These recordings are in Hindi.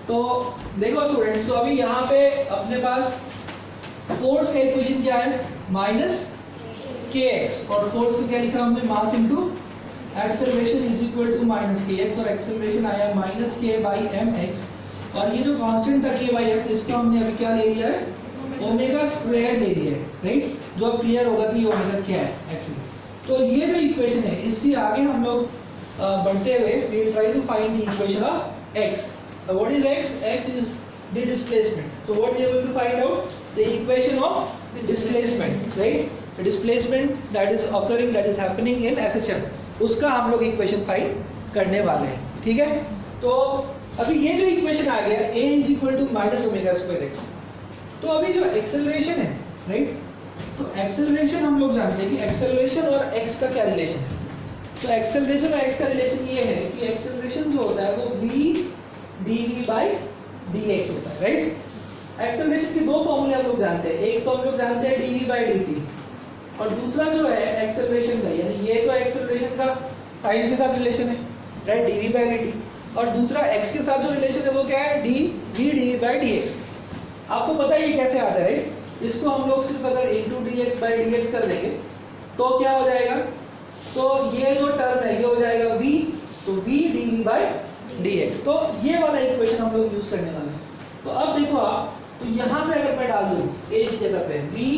तो देखो स्टूडेंट्स, तो अभी यहाँ पे अपने पास फोर्स का इक्वेशन क्या है, माइनस kx, और फोर्स को क्या लिखा हमने, mass into acceleration is equal to minus kx, और एक्सेलरेशन आया माइनस k बाई mx, और ये जो कांस्टेंट था k बाई m, इसको हमने अभी क्या ले लिया है, ओमेगा स्क्वायर ले लिया है, राइट। जो अब क्लियर होगा कि ओमेगा क्या है एक्चुअली। तो ये जो इक्वेशन है, इससे आगे हम लोग बढ़ते हुए we will try to find the equation of x. What is x? X is the displacement. So what we are going to find out? The equation of displacement, right? The displacement that is occurring, that is happening in SHM, उसका हम लोग इक्वेशन फाइंड करने वाले हैं, ठीक है। तो अभी ये जो इक्वेशन आ गया a is equal to minus omega square x, तो अभी जो एक्सेलरेशन है, राइट, तो एक्सेलरेशन हम लोग जानते हैं कि एक्सेलरेशन और x का क्या रिलेशन है। तो एक्सेलरेशन और x का रिलेशन ये है कि एक्सेलरेशन जो होता है वो v dv बाई dx होता है, राइट। एक्सेलरेशन के दो फॉर्मूले हम लोग जानते हैं, एक तो हम लोग जानते हैं dv बाई dt, और दूसरा जो है एक्सेलरेशन का, यानी ये तो एक्सेलरेशन का टाइम के साथ रिलेशन है, राइट, dv बाई dt, और दूसरा x के साथ जो रिलेशन है वो क्या है, dv dv बाई dx। आपको पता है ये कैसे आता है, राइट। इसको हम लोग सिर्फ अगर इनटू dx बाई dx कर देंगे तो क्या हो जाएगा, तो ये जो टर्म है ये हो जाएगा v, तो v dv बाई dx। तो ये वाला इक्वेशन हम लोग यूज करने वाले हैं। तो अब देखो आप, तो यहाँ पे अगर मैं डाल दूं a की जगह पे v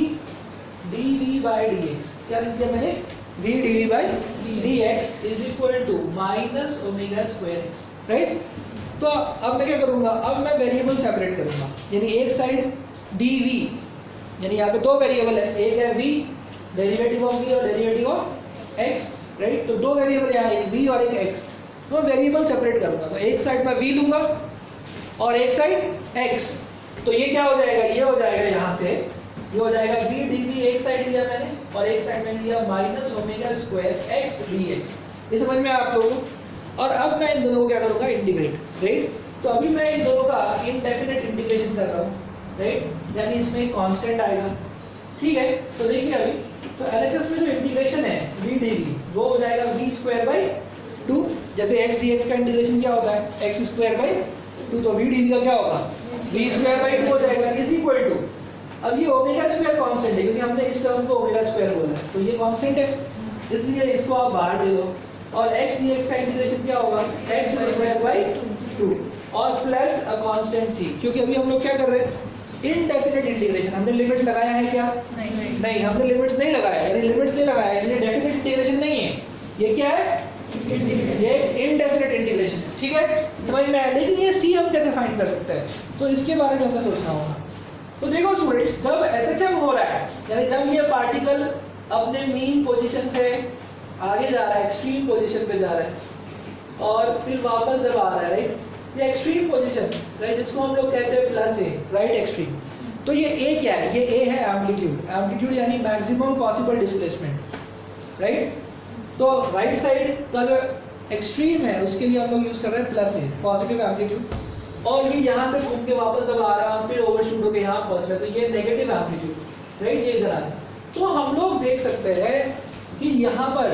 dv बाई dx, क्या लिख दिया मैंने, v dv by dx is equal to minus omega square x, right. तो अब मैं क्या करूंगा, अब मैं वेरिएबल सेपरेट करूंगा, यानी एक साइड dv, यानी यहाँ पे दो वेरिएबल है, एक है v डेरिवेटिव ऑफ v और डेरिवेटिव ऑफ x, राइट। तो दो वेरिएबल यहाँ, एक v और एक x, तो मैं वेरिएबल सेपरेट करूंगा। तो एक साइड में v लूंगा और एक साइड x, तो ये क्या हो जाएगा, ये हो जाएगा यहाँ से, ये हो जाएगा v dv, एक साइड लिया मैंने और एक साइड में लिया minus omega square x dx। ये समझ में आप लोगों को। और अब मैं इन दोनों को क्या करूंगा, इंटीग्रेट, राइट। तो अभी मैं इन दोनों का इनडेफिनेट इंटीग्रेशन कर रहा हूँ, राइट, यानी इसमें एक कांस्टेंट आएगा, ठीक है। तो देखिए अभी, तो एलएचएस में जो इंटीग्रेशन है v dv, वो हो जाएगा v स्क्वायर बाई 2, जैसे x dx का इंटीग्रेशन क्या होता है, x स्क्वायर बाई 2, तो v dv का क्या होगा, v स्क्वायर बाई 2 हो जाएगा, इज इक्वल टू, अब ये ओमेगा स्क्वायर कांस्टेंट है क्योंकि हमने इस टर्म को ओमेगा स्क्वायर बोला है, तो ये कांस्टेंट है, इसलिए इसको आप बाहर दे दो, और x dx का इंटीग्रेशन क्या होगा, x स्क्वायर बाई 2 और प्लस अ कांस्टेंट c, क्योंकि अभी हम लोग क्या कर रहे हैं, इनडेफिनेट इंटीग्रेशन। हमने लिमिट्स लगाया है क्या, नहीं हमने लिमिट्स नहीं लगाया, यानी लिमिट्स नहीं लगाया, यानी डेफिनेट इंटीग्रेशन नहीं है, ये क्या है, ये इनडेफिनेट इंटीग्रेशन है, ठीक है, समझ में आया। लेकिन ये c हम कैसे फाइंड कर सकते हैं, तो इसके बारे में हमें सोचना होगा। तो देखो स्टूडेंट्स, जब SHM हो रहा है, यानी जब ये पार्टिकल अपने मीन पोजीशन से आगे जा रहा है, एक्सट्रीम पोजीशन पे जा रहा है, और फिर वापस जब आ रहा है, राइट, ये एक्सट्रीम पोजीशन, राइट, इसको हम लोग कहते हैं प्लस a, राइट, एक्सट्रीम। तो ये a क्या है, ये a है एम्पलीट्यूड, एम्पलीट्यूड यानी मैक्सिमम पॉसिबल डिस्प्लेसमेंट, राइट। तो राइट साइड का जो एक्सट्रीम है उसके लिए हम लोग यूज कर रहे हैं प्लस a, पॉजिटिव एम्पलीट्यूड, और ये यहाँ से घूम के वापस जब आ रहा है, फिर ओवरशूट होकर यहाँ पहुंच रहा है, तो ये नेगेटिव एम्पलीट्यूड, राइट, ये इधर आ रहा है। तो हम लोग देख सकते हैं कि यहाँ पर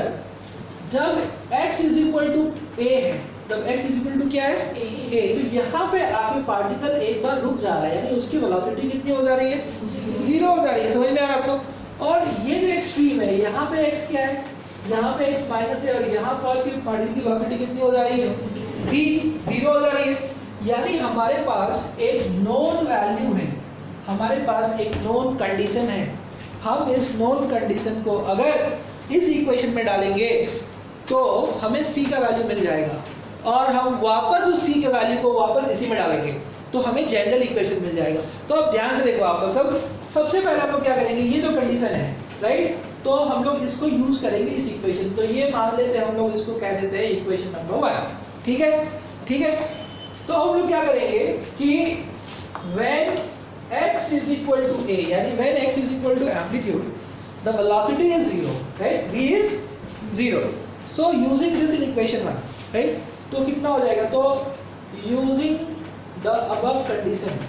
जब x is equal to a है, जब x इज इक्वल टू क्या है, a, तो यहाँ पे आपके पार्टिकल एक बार रुक जा रहा है, यानी उसकी वेलोसिटी कितनी हो जा रही है, 0 हो जा रही है, समझ में आ रहा है आपको। और ये जो एक्सट्रीम है, यहाँ पे x क्या है, यहाँ पे x माइनस है, और यहाँ पर पार्टिकल की वेलोसिटी कितनी हो जा रही है, v 0 हो जा रही है, यानी हमारे पास एक नोन वैल्यू है, हमारे पास एक नोन कंडीशन है। हम इस नोन कंडीशन को अगर इस इक्वेशन में डालेंगे तो हमें c का वैल्यू मिल जाएगा, और हम वापस उस c के वैल्यू को वापस इसी में डालेंगे तो हमें जनरल इक्वेशन मिल जाएगा। तो अब ध्यान से देखो आप लोग, सबसे पहले हम लोग क्या करेंगे, ये जो कंडीशन है, राइट, तो हम लोग इसको यूज करेंगे इस इक्वेशन। तो ये मान लेते हैं हम लोग, इसको कह देते हैं इक्वेशन नंबर 1, ठीक है, ठीक है। तो हम लोग क्या करेंगे कि when x is equal to a, यानी when x is equal to amplitude, the velocity is 0, right, v is 0. So using this in equation 1, right, तो कितना हो जाएगा, तो using the above condition,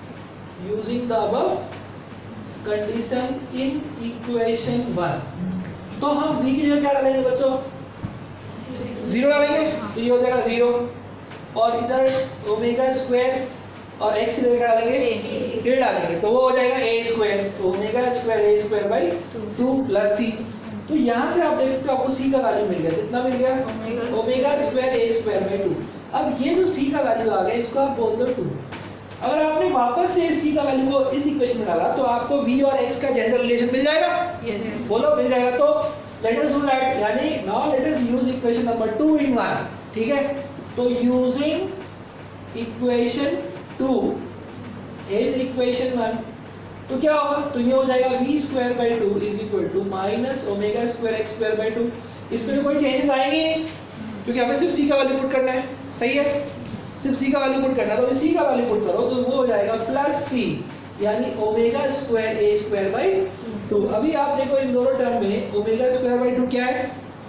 using the above condition in equation 1, तो हम v की जगह क्या डालेंगे बच्चों, 0 डालेंगे, तो ये हो जाएगा 0, और इधर ओमेगा स्क्वायर और x की जगह डालेंगे a डालेंगे, तो वो हो जाएगा a स्क्वायर, तो omega square a square by 2 plus c। तो यहाँ से आप देख सकते हो आपको c का वैल्यू मिल गया, कितना मिल गया? Omega square a square by 2। अब ये जो c का वैल्यू आ गया इसको आप बोल दो 2। अगर आपने वापस से c का वैल्यू को इस इक्वेशन में डाला तो आपको v और x का जनरल रिलेशन मिल जाएगा। बोलो मिल जाएगा। तो लेट अस डू दैट, यानी now let us use equation number 2 in 1। ठीक है, तो यूजिंग इक्वेशन 2 इन इक्वेशन 1, तो क्या होगा? तो ये हो जाएगा v square by 2 is equal to minus omega square x square by 2। इसमें तो कोई चेंजेस आएंगे नहीं क्योंकि हमें सिर्फ c का वैल्यू पुट करना है। सही है, सिर्फ c का वैल्यू पुट करना है, तो c का वैल्यू पुट करो तो वो हो जाएगा प्लस c, यानी omega square a square by 2। अभी आप देखो इन दोनों टर्म में ओमेगा स्क्वायर बाई 2 क्या है?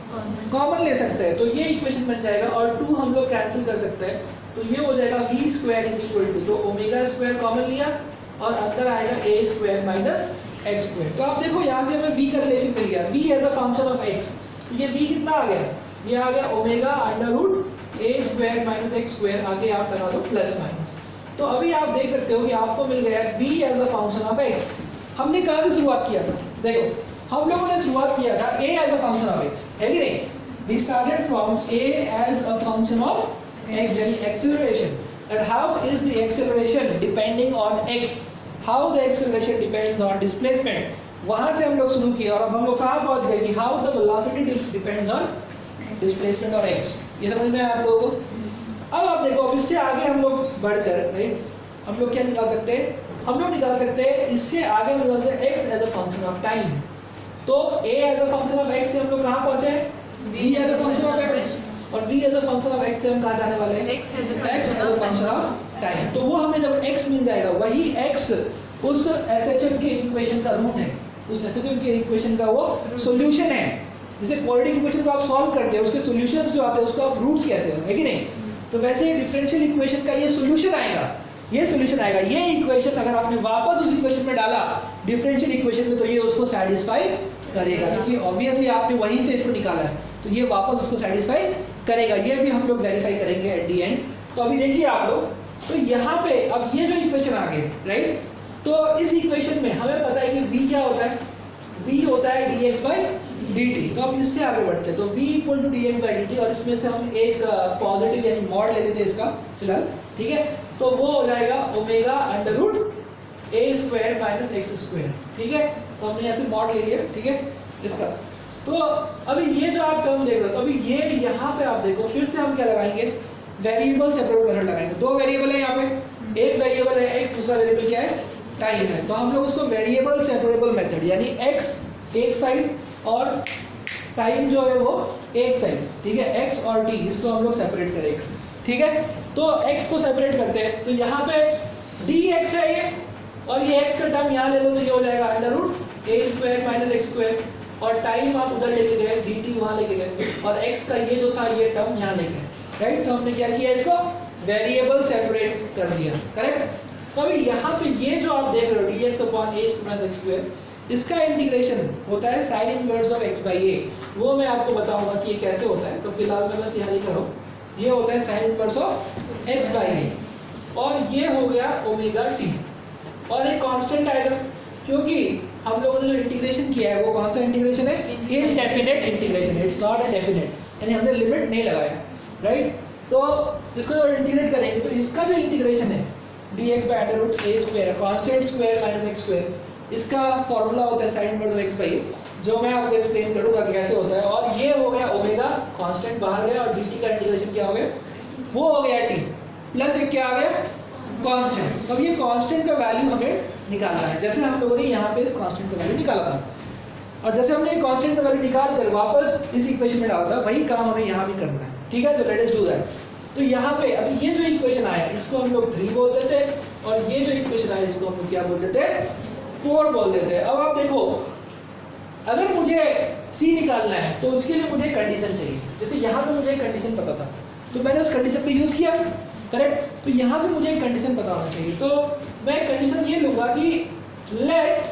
कॉमन ले सकते हैं, तो ये इक्वेशन बन जाएगा और 2 हम लोग कैंसिल कर सकते हैं, तो ये हो जाएगा v square is equal to, तो ओमेगा स्क्वायर कॉमन लिया और अंदर आएगा a square minus x square. तो आप देखो यहाँ से हमें v का रिलेशन मिल गया, v as a function of x। तो ये v कितना आ गया? ये आ गया omega under root a square minus x square, आगे आप लगा दो प्लस माइनस। तो अभी आप देख सकते हो कि आपको मिल गया v as a function of x। हमने कहाँ से शुरुआत किया था? देखो हम लोगों ने शुरुआत किया था a as a function of x, है कि नहीं? We started from a as a function of x, then acceleration. And how is the acceleration depending on x? How the acceleration depends on displacement. वहाँ से हम लोग शुरू किया और अब हम लोग कहाँ पहुँच गए कि how the velocity depends on displacement और x। ये समझ में आया आप लोगों को? अब आप देखो अब इससे आगे हम लोग बढ़कर राइट, हम लोग क्या निकाल सकते हैं? हम लोग निकाल सकते हैं इससे आगे हम निकाल सकते हैं x as a function of time। तो a as a function of x से हम लोग कहाँ पहुँचे? v as a function of x, और v as a function of x से हम कहाँ जाने वाले हैं? x as a function of time। तो वो हमें जब x मिल जाएगा, वही x उस SHM के इक्वेशन का रूट है, उस SHM के इक्वेशन का वो सॉल्यूशन है। जैसे क्वाड्रेटिक इक्वेशन को आप सॉल्व करते हैं, उसके सॉल्यूशंस जो आते हैं उसको आप रूट्स कहते हो, है कि नहीं? तो वैसे ही डिफरेंशियल इक्वेशन का ये सॉल्यूशन आएगा, ये सॉल्यूशन आएगा। ये इक्वेशन अगर आपने वापस उस इक्वेशन में डाला डिफरेंशियल इक्वेशन में, तो ये उसको सैटिस्फाई करेगा, क्योंकि ऑब्वियसली आपने वहीं से इसको निकाला है, तो ये वापस उसको सैटिस्फाई करेगा। ये भी हम लोग वेरीफाई करेंगे एट दी एंड। तो अभी देखिए आप लोग, तो यहाँ पे अब ये जो इक्वेशन आ गए राइट, तो इस इक्वेशन में हमें पता है कि v क्या होता है? v होता है dx बाई dt। तो अब इससे आगे बढ़ते हैं, तो v equal to dx by dt, और इसमें से हम एक पॉजिटिव यानी मॉड ले लेते हैं इसका फिलहाल। ठीक है, तो वो हो जाएगा omega under root a square minus x square. ठीक है, तो हमने यहाँ से मॉड ले लिया। ठीक है इसका, तो अभी ये जो आप टर्म देख रहे हो, तो अभी ये यहाँ पे आप देखो फिर से हम क्या लगाएंगे? वेरिएबल सेपरेट मेथड लगाएंगे। दो वेरिएबल है यहाँ पे, एक वेरिएबल है x, दूसरा वेरिएबल क्या है? टाइम है। तो हम लोग उसको वेरिएबल सेपरेबल मेथड, यानी x एक साइड और टाइम जो है वो एक साइड, ठीक है, x और t, इसको हम लोग सेपरेट करेंगे। ठीक है, तो x को सेपरेट करते हैं, तो यहाँ पे dx है ये, और ये x का टर्म यहाँ ले लो, तो ये हो जाएगा under root a square minus x square, और टाइम आप उधर लेके गए, dt वहाँ लेके गए, और x का ये जो था ये टर्म यहाँ लेके गए। राइट, तो हमने क्या किया? इसको वेरिएबल सेपरेट कर दिया। करेक्ट। तो अभी यहाँ पे ये जो आप देख रहे हो dx upon a square x square, इसका इंटीग्रेशन होता है sine inverse of x by a। वो मैं आपको बताऊंगा कि ये कैसे होता है, तो फिलहाल मैं बस यहाँ लिख रहा हूँ, ये होता है sine inverse of x by a, और ये हो गया ओमेगा t, और एक कांस्टेंट आएगा क्योंकि हम लोगों ने जो इंटीग्रेशन किया है वो कौन सा इंटीग्रेशन है? इनडेफिनेट इंटीग्रेशन है, इट्स नॉट अ डेफिनेट, यानी हमने लिमिट नहीं लगाया। राइट, तो इसको जो इंटीग्रेट करेंगे तो इसका जो इंटीग्रेशन है dx by under root a square constant square minus x square, इसका फॉर्मूला होता है sine inverse of x by a, जो मैं आपको एक्सप्लेन करूंगा कैसे होता है। और ये हो गया ओमेगा, कांस्टेंट बाहर गया, और dt का इंटीग्रेशन क्या हो गया? वो हो गया t, प्लस एक क्या आ गया? कांस्टेंट। तो ये कांस्टेंट का वैल्यू हमें निकालना है, जैसे हम लोगों ने यहाँ पे इस कांस्टेंट का वैल्यू निकाला था, और जैसे हमने कांस्टेंट का वैल्यू निकाल कर वापस इस इक्वेशन में डाला था, वही काम हमें यहाँ भी करना है। ठीक है, तो लेट अस डू दैट। तो यहाँ पे अभी ये जो इक्वेशन आया इसको हम लोग 3 बोल देते हैं, और ये जो इक्वेशन आया इसको हम लोग क्या बोल देते हैं? 4 बोल देते हैं। अब आप देखो, अगर मुझे c निकालना है तो उसके लिए मुझे कंडीशन चाहिए। जैसे यहाँ पे मुझे कंडीशन पता था, तो मैंने उस कंडीशन को यूज किया। करेक्ट, तो यहाँ पे मुझे एक कंडीशन पता होना चाहिए, तो मैं कंडीशन ये लूंगा कि let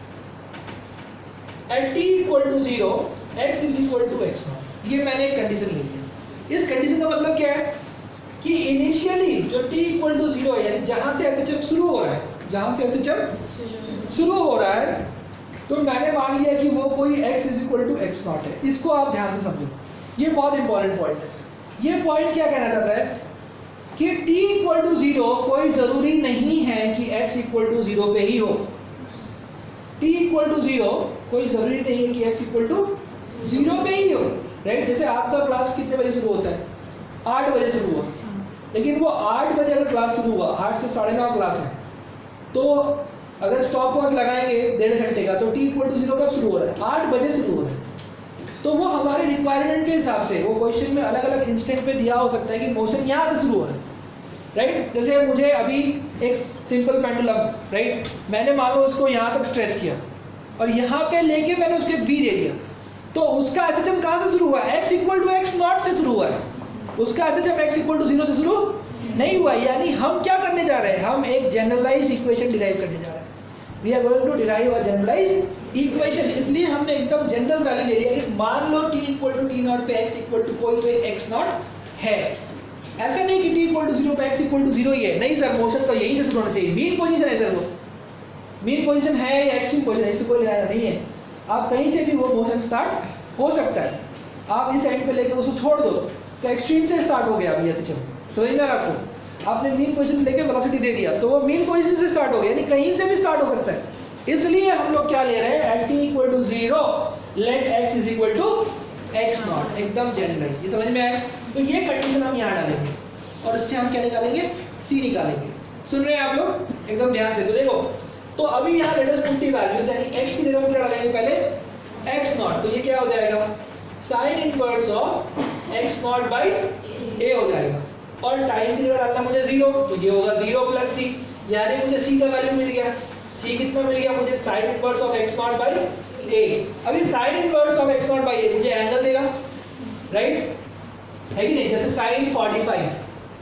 at t equal to 0 x is equal to x nought. ये मैंने एक कंडीशन ले लिया। इस कंडीशन का मतलब क्या है कि इन इनिशियली जो t इक्वल टू 0 है, यानी जहां से SHM शुरू हो रहा है, जहां से SHM शुरू हो रहा है, तो मैंने मान लिया कि वो कोई x is equal to x nought है। इसको आप ध्यान से समझो, ये बहुत इंपॉर्टेंट पॉइंट है। ये पॉइंट क्या कहना चाहता है कि t इक्वल टू 0 कोई जरूरी नहीं है कि x इक्वल टू 0 पे ही हो। t इक्वल टू 0 कोई जरूरी नहीं है कि x इक्वल टू 0 पे ही हो, राइट। जैसे आपका क्लास कितने बजे शुरू होता है? 8 बजे शुरू हुआ, लेकिन वो 8 बजे अगर क्लास शुरू हुआ, 8 से 9:30 क्लास है, तो अगर स्टॉप वॉच लगाएंगे 1.5 घंटे का, तो t इक्वल टू 0 कब शुरू हो रहा है? 8 बजे शुरू हो रहा है। तो वो हमारे रिक्वायरमेंट के हिसाब से, वो क्वेश्चन में अलग अलग इंस्टेंट पे दिया हो सकता है कि मोशन यहाँ से शुरू हो रहा है, राइट। जैसे मुझे अभी एक सिंपल पेंडुलम, राइट, मैंने मान लो उसको यहाँ तक स्ट्रेच किया और यहाँ पे लेके मैंने उसके v दे दिया, तो उसका SHM कहाँ से शुरू हुआ है? x equal to x nought से शुरू हुआ है। उसका SHM x इक्वल टू 0 से शुरू नहीं हुआ। यानी हम क्या करने जा रहे हैं? हम एक जनरलाइज्ड इक्वेशन डिराइव करने जा रहे हैं। We are going to derive a generalised equation. इसलिए हमने एकदम जनरल वैल्यू ले लिया कि मान लो t equal to t nought पे x इक्वल टू कोई तो एक x नॉट है। ऐसा नहीं कि t इक्वल टू 0 पे x इक्वल टू 0 ही है, नहीं सर, मोशन तो यहीं से शुरू होना चाहिए, मीन पोजीशन है सर, वो मीन पोजीशन है या एक्सट्रीम पोजीशन है, इससे कोई लेना नहीं है। आप कहीं से भी वो मोशन स्टार्ट हो सकता है। आप इस एंड पे लेके उसको छोड़ दो तो एक्सट्रीम से स्टार्ट हो गया। अभी SHM समझ में आपको, आपने मीन पोजीशन लेके वेलोसिटी दे दिया तो वो मीन पोजीशन से स्टार्ट हो गया, यानी कहीं से भी स्टार्ट हो सकता है। इसलिए हम लोग क्या ले रहे हैं? At t equal to 0 let x is equal to x nought, एकदम जनरलाइज। ये समझ में आया? तो ये कंडीशन हम यहाँ डालेंगे और इससे हम क्या निकालेंगे? c निकालेंगे। सुन रहे हैं आप लोग? एकदम ध्यान से। तो देखो, तो अभी यहाँ let us put the values, यानी x की जगह हम क्या डालेंगे? पहले x नॉट, तो ये क्या हो जाएगा? Sine inverse of x nought by a हो जाएगा। और टाइम की जगह डालना मुझे 0, तो ये होगा 0 प्लस c, यानी मुझे c का वैल्यू मिल गया। c कितना मिल गया मुझे? Sine inverse of x nought by a। अभी sine inverse of x nought by a मुझे एंगल देगा, राइट, है कि नहीं? जैसे साइन 45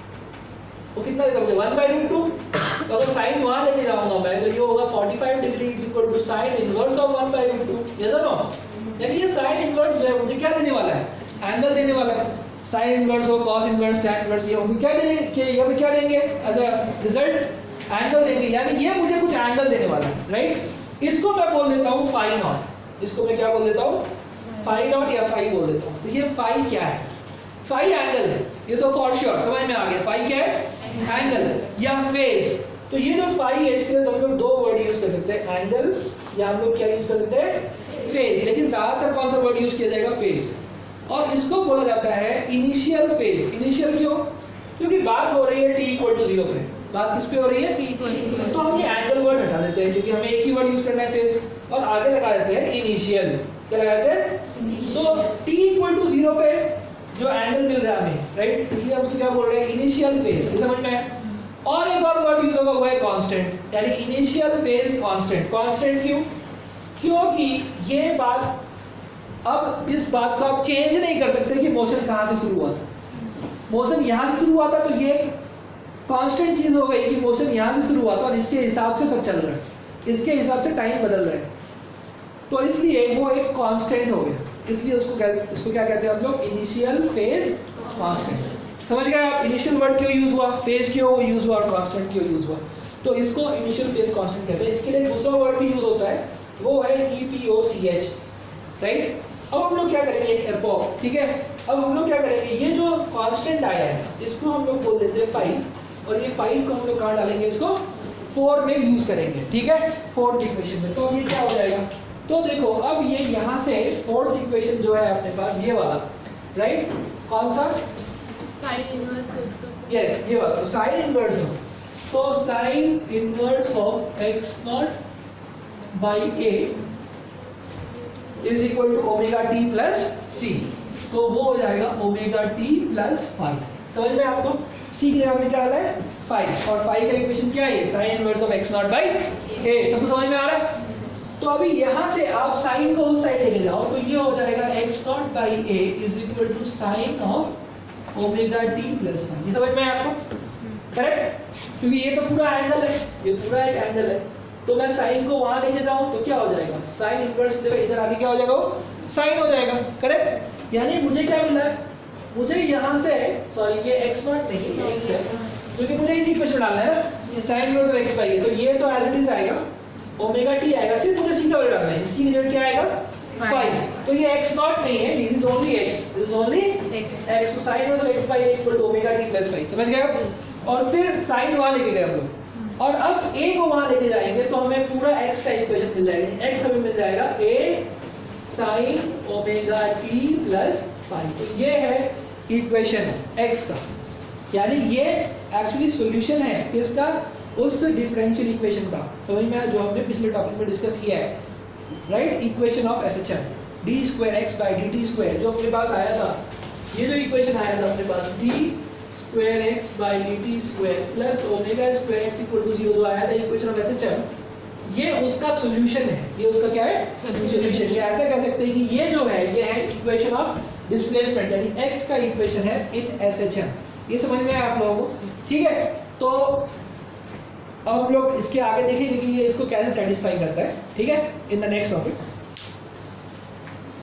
वो कितना देगा मुझे? 1/√2। तो अगर साइन वहां लेके जाऊंगा मैं, तो ये होगा 45 degree is equal to sine inverse of 1/√2। Yes और नो? यानी ये साइन इनवर्स जो है मुझे क्या देने वाला है? एंगल देने वाला है। साइन इनवर्स हो, कॉस इनवर्स, टैन इनवर्स, ये हम क्या देंगे? कि ये भी क्या देंगे एज अ रिजल्ट? एंगल देंगे, यानी ये मुझे कुछ एंगल देने वाला है, राइट। इसको मैं बोल देता हूँ फाई नॉट। इसको मैं क्या बोल देता हूँ? फाई नॉट या फाई बोल देता हूँ। तो ये फाई क्या है? फाई एंगल है, ये तो फॉर श्योर समझ में आ गया। फाई क्या है? एंगल या फेज। तो ये जो फाई है इसके लिए तो हम लोग दो वर्ड यूज कर सकते हैं, एंगल या हम लोग क्या यूज कर सकते हैं? फेज। लेकिन ज्यादातर कौन सा वर्ड यूज किया जाएगा? फेज। और इसको बोला जाता है इनिशियल फेज। इनिशियल क्यों? क्योंकि बात हो रही है t इक्वल टू 0 पे। बात किस पे हो रही है? तो हम ये एंगल वर्ड हटा देते हैं, क्योंकि हमें एक ही वर्ड यूज करना है फेज, और आगे लगा देते हैं इनिशियल। क्या लगा देते हैं? तो t इक्वल टू 0 पे जो एंगल मिल रहा है हमें, राइट, इसलिए हम उसको क्या बोल रहे हैं? Initial phase. ये समझ में है? और एक और वर्ड यूज होगा, वो है कांस्टेंट, यानी इनिशियल फेज कांस्टेंट। कांस्टेंट क्यों? क्योंकि ये बात, अब इस बात को आप चेंज नहीं कर सकते कि मोशन कहां से शुरू हुआ था। मोशन यहां से शुरू हुआ था, तो ये कांस्टेंट चीज हो गई कि मोशन यहां से शुरू हुआ था और इसके हिसाब से सब चल रहा है, इसके हिसाब से टाइम बदल रहा है, तो इसलिए वो एक कांस्टेंट हो गया। इसलिए उसको क्या कहते हैं हम लोग? Initial phase constant. समझ गए आप? इनिशियल वर्ड क्यों यूज हुआ, फेज क्यों यूज हुआ और कांस्टेंट क्यों यूज हुआ? तो इसको इनिशियल फेज कांस्टेंट कहते हैं। इसके लिए दूसरा वर्ड भी यूज होता है, वो है EPOCH, राइट। अब हम लोग क्या करेंगे? एक एपोक, ठीक है। अब हम लोग क्या करेंगे? ये जो कांस्टेंट आया है इसको हम लोग बोल देते हैं 5, और ये 5 को हम लोग कहाँ डालेंगे? इसको 4 में यूज करेंगे, ठीक है, 4th इक्वेशन में। तो अब ये क्या हो जाएगा? तो देखो, अब ये यहाँ से 4th इक्वेशन जो है अपने पास, ये वाला, राइट, कौन सा? Sine inverse x। यस, ये वाला। तो साइन इनवर्स हो, तो sine inverse of x nought by a is equal to omega t plus c. तो वो हो जाएगा ओमेगा टी प्लस 5। समझ में आपको? सी की जगह में क्या है? 5, और 5 का इक्वेशन क्या है? Sine inverse of x nought by a। सबको समझ में आ रहा है? तो अभी यहाँ से आप साइन को उस साइड लेके जाओ, तो ये हो जाएगा x nought by a is equal to sine of omega t plus 5। ये समझ में है आपको? करेक्ट? क्योंकि ये तो पूरा एंगल है, ये पूरा एक एंगल है, तो मैं साइन को वहां लेके जाऊं तो क्या हो जाएगा? साइन इनवर्स इधर आगे क्या हो जाएगा? साइन हो जाएगा, करेक्ट। यानी मुझे क्या मिला है? मुझे यहाँ से, सॉरी ये x नॉट नहीं, x है, क्योंकि मुझे इसी इक्वेशन डालना है ना, sin inverse of x by है, तो ये तो एज इट इज आएगा ओमेगा टी आएगा, सिर्फ मुझे सीधा वैल्यू डालना है, इसी की जगह क्या आएगा 5, तो ये x नॉट नहीं है, this is only x, this is only x, तो sin inverse of x by equal to omega t plus 5, समझ गए आप? और फिर sin वहां लेके गए हम लोग, और अब a को वहां लेके जाएंगे तो हमें पूरा x का इक्वेशन मिल जाएगा, x हमें मिल जाएगा a sin omega t plus 5, तो ये है इक्वेशन x का, यानी ये एक्चुअली सॉल्यूशन है किसका, उस डिफरेंशियल इक्वेशन का, समझ में आया जो हमने पिछले टॉपिक में डिस्कस किया है, right? Equation of SHM d square x by dt square जो अपने पास आया था, ये जो इक्वेशन आया था अपने पास d square x by dt square plus omega square x equal to 0 जो आया था इक्वेशन ऑफ SHM, ये उसका सॉल्यूशन है, ये उसका क्या है सॉल्यूशन। ये ऐसा कह सकते हैं कि ये जो है ये है इक्वेशन ऑफ डिस्प्लेसमेंट, यानी x का इक्वेशन है इन SHM, ये समझ में आया आप लोगों को? ठीक है, तो अब हम लोग इसके आगे देखेंगे कि ये इसको कैसे सेटिस्फाई करता है, ठीक है, इन द नेक्स्ट टॉपिक।